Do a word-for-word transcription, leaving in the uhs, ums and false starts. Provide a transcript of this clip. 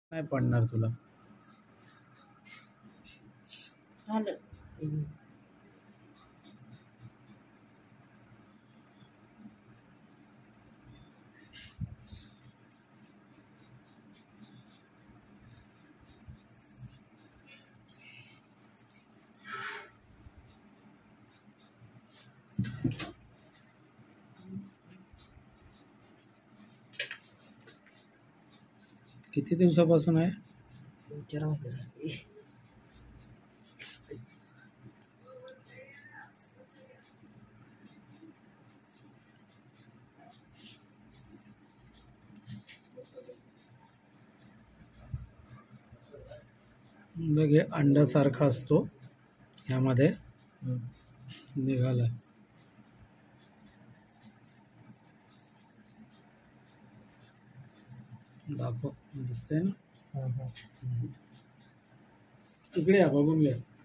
नाही पडणार तुला. झालं. किती दिवसापासून आहे? तीन चार महिने झाले. बघ हे अंड्यासारखा असतो, ह्यामध्ये निघाला. दाखव, दिसतंय ना? इकडे या बघून घ्या.